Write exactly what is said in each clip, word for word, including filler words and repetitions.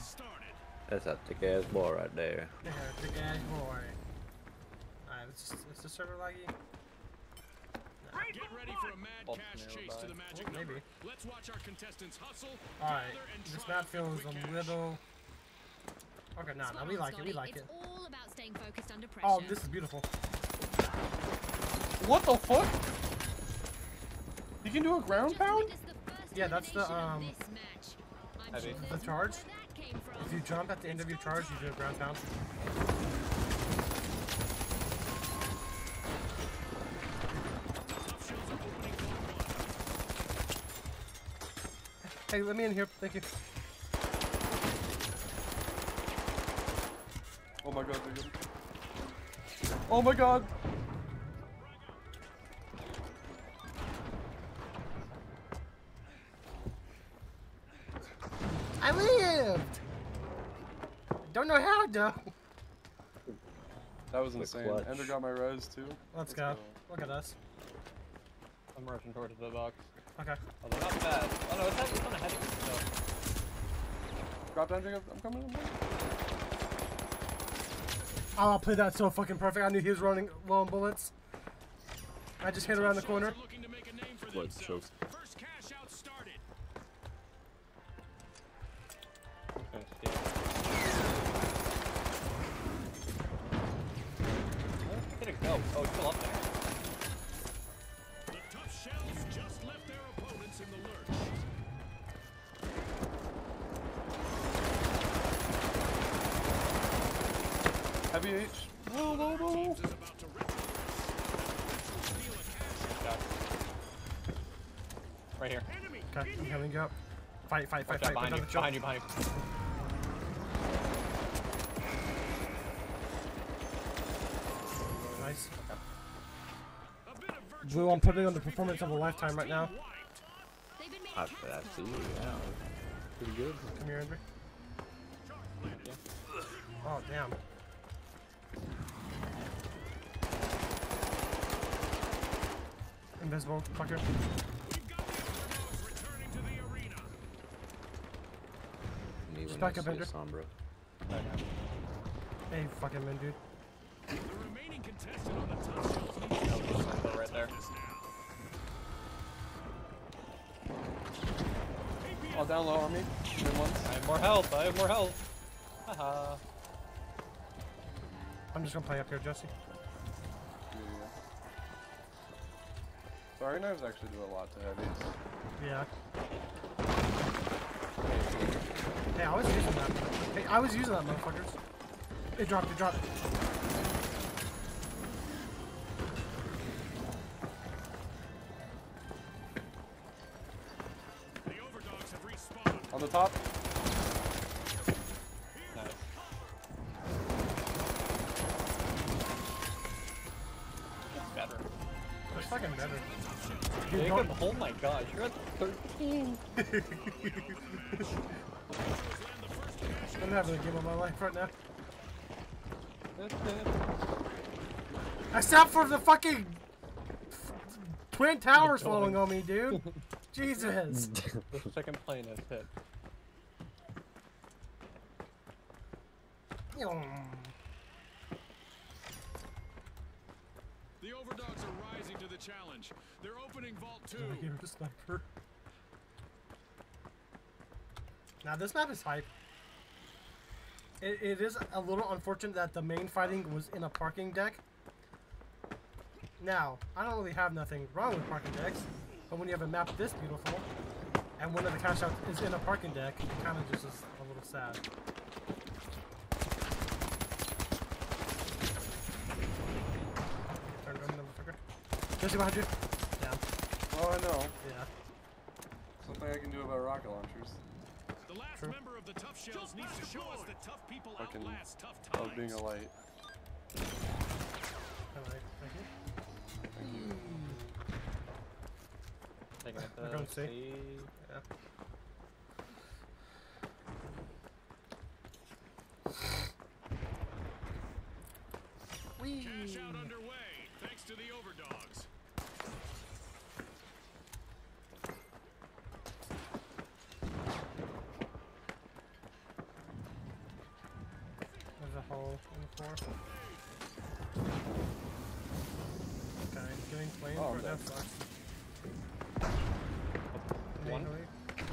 That's a thick ass boy right there. Yeah, thick ass boy. Alright, it's just, it's the server laggy. No. Get ready for a mad cash chase to the magic oh, maybe. number. Let's watch our contestants hustle. Alright, this map feels a little. Okay, nah, nah, we like it, we like it. All about staying focused under pressure. Oh, this is beautiful. What the fuck? You can do a ground pound? Yeah, that's the um Heavy. the charge. If you jump at the end of your charge, you do a ground pound. Hey, let me in here. Thank you. Oh my god, they're good. Oh my god! I lived! Don't know how though. That was insane. clutch. Ender got my res too. Let's, Let's go. go. Look at us. I'm rushing towards the box. Okay. Oh, they're not bad. Oh no, it's not, it's not ahead of me, so. Drop down, Jacob. I'm coming. I'm coming. Oh, I'll play that so fucking perfect. I knew he was running low on bullets. I just hit around the corner. Blood choke. First cash out started. Where did it go? Oh, it's still up there. The tough shells just left their opponents in the lurch. Heavy H. Whoa, whoa, whoa. Right here. Okay, I'm coming up. Fight, fight, fight, fight. Behind you, behind you, behind you. Nice. Blue, I'm putting on the performance of a lifetime right now. I, I see you, yeah. Pretty good. Come here, Andrew. Yeah. Oh, damn. Invisible, fucker. Just back up, Andrew. Sombra. Hey, fucking man, dude. The remaining contestant on the top shelf needs to Right there. Oh, down low on me. Good ones. I have more health. I have more health. Haha. I'm just gonna play up here, Jesse. Yeah, yeah. Fire knives actually do a lot to heavies. Yeah. Hey, I was using that. Hey, I was using that, motherfuckers. It dropped, it dropped. The overdogs have respawned. On the top. Nice. It's better. It's fucking better. Jacob, oh my gosh, you're at thirteen. I'm having a game of my life right now. I stopped for the fucking twin towers falling on me, dude. Jesus. The second plane has hit. The overdogs are rising to the challenge. They're opening vault two. I hear the sniper. Now this map is hype. It, it is a little unfortunate that the main fighting was in a parking deck. Now, I don't really have nothing wrong with parking decks, but when you have a map this beautiful, and one of the cash outs is in a parking deck, it kind of just is a little sad. Turn around, motherfucker. Jesse, behind you. Down. Oh, I know. Yeah. Something I can do about rocket launchers. The last True. member of the tough shells needs to show us that tough people Fucking outlast tough love times. being a light. Alright, thank you. Thank you. Taking it We're to going to see. C. Yeah. Whee! Cash out underway, thanks to the overdogs. hole on the floor. Okay, getting flamed Oh, for I'm that dead. sucks. One. Manually.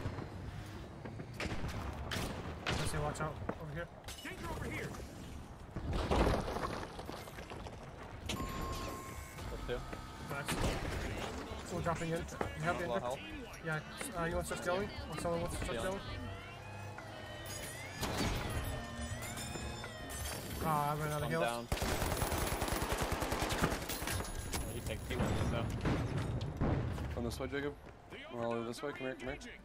Let's see, watch out over here. Danger over here. Let's do. Nice. Someone dropping in. You have the Low ender? health. Yeah, uh, you want to start scaling? Or someone wants to start Yeah. scaling? Ah, I ran out of I'm heals. down. Yeah, he takes two ones, so. Come this way, Jacob. The Well, this way. Come here. Come here. engaging.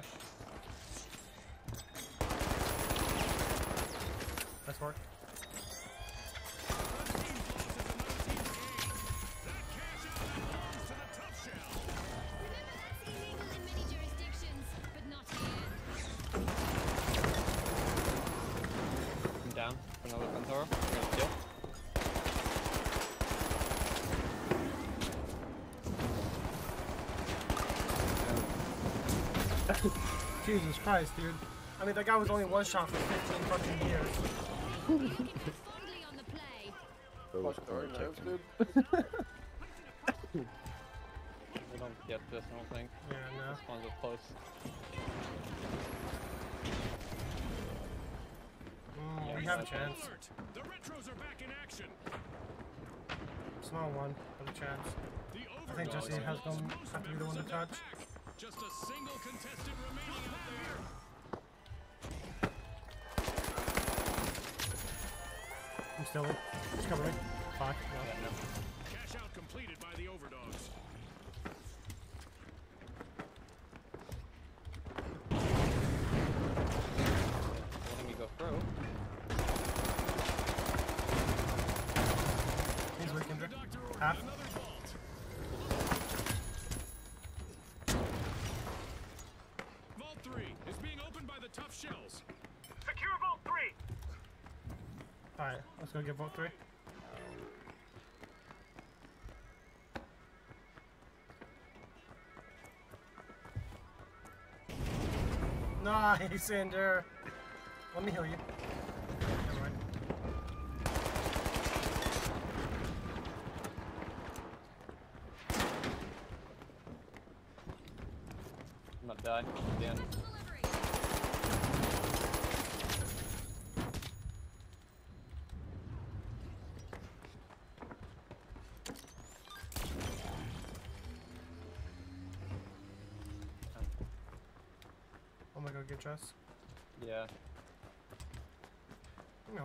Nice work. That cash out belongs to the tough shell. Remember, that's illegal in many jurisdictions, but not here. I'm down for another Pantoro. I'm gonna steal. Jesus Christ, dude. I mean, that guy was only one shot for fifteen fucking years. You can have fondly on the play. Those Fuck, are alright, knives, chicken. dude. We don't get this, I don't think. Yeah, no. This one's up close. Mm, Yeah, we have a that's chance. Alert. The retros are back in action. Small one, but a chance. The I think overdogs Jesse has lost them most have to be the members one to of their touch. pack. Just a single contestant remaining out there. I'm still in. He's covering. Fuck. No. Yeah, no. Cash out completed by the overdogs. Letting me go through. He's weak The injured. doctor ordered Half. another vault. Vault three is being opened by the tough shells. Secure vault three. Alright, let's go get vote three. Nice, Ender. Let me heal you. Never mind. I'm not dead. At the end. Delivery. I'm gonna go get Jess. Yeah. No.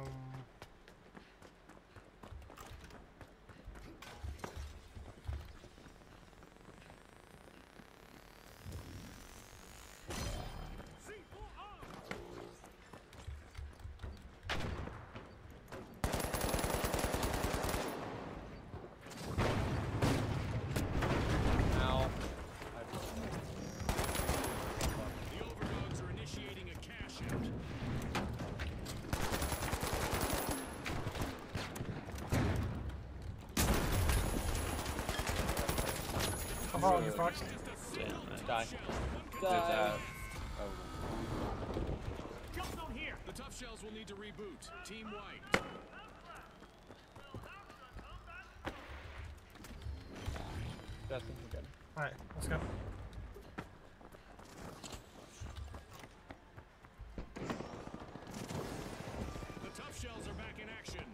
C four on. Ow. The overdogs are initiating a cash out. I'm following you, Fox. Just a Yeah, single nice. tough Die. shell. One Die. contestant. There's Oh. Jump zone here. The tough shells will need to reboot. Team wiped. That's good. Alright, let's go. The tough shells are back in action.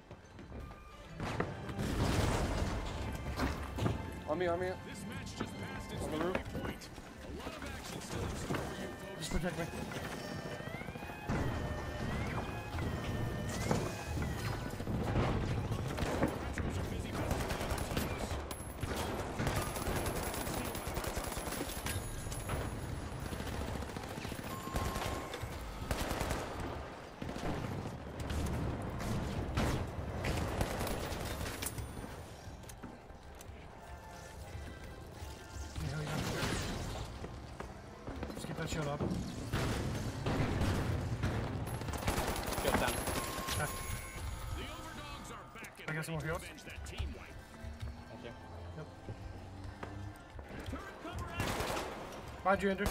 On me, on me. This match just passed its On the roof. midway point. A lot of action still in store for you folks. Just protect me. Retros are busy busting the other teams. Let me heal you. Just keep that shield up. Good down. Okay. The overdogs are back and I got some more ready to heals. avenge that team wipe. Thank you. Yep. Turret cover active. Behind you, Ender.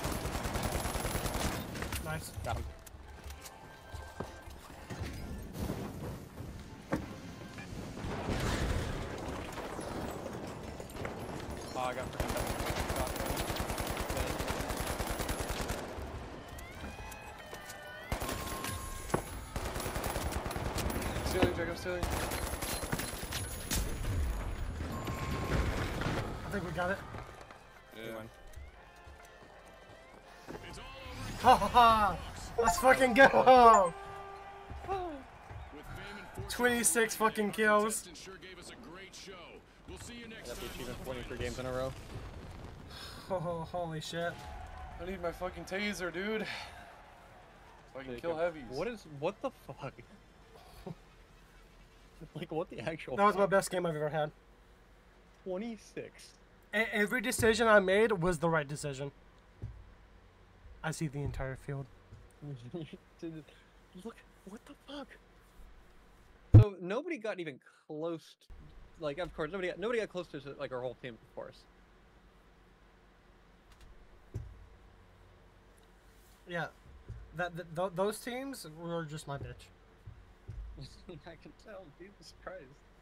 Nice. Got him. I got freaking shotgun. Stealing, Jacob, stealing. I think we got it. Yeah. It's all Ha over. ha ha! Let's fucking go! With fame and fortune, twenty-six fucking kills. contestant sure gave us a great show. We'll see you next Got the time. achievement twenty-three games in a row. Oh, holy shit. I need my fucking taser, dude. So I can kill Jacob, heavies. What is, what the fuck? Like, what the actual That was my fuck? best game I've ever had. twenty-six. A- every decision I made was the right decision. I see the entire field. Look, what the fuck? So nobody got even close. To, like, of course, nobody got, nobody got close to like our whole team, of course. Yeah, that th th those teams were just my bitch. I can tell. Jesus Christ.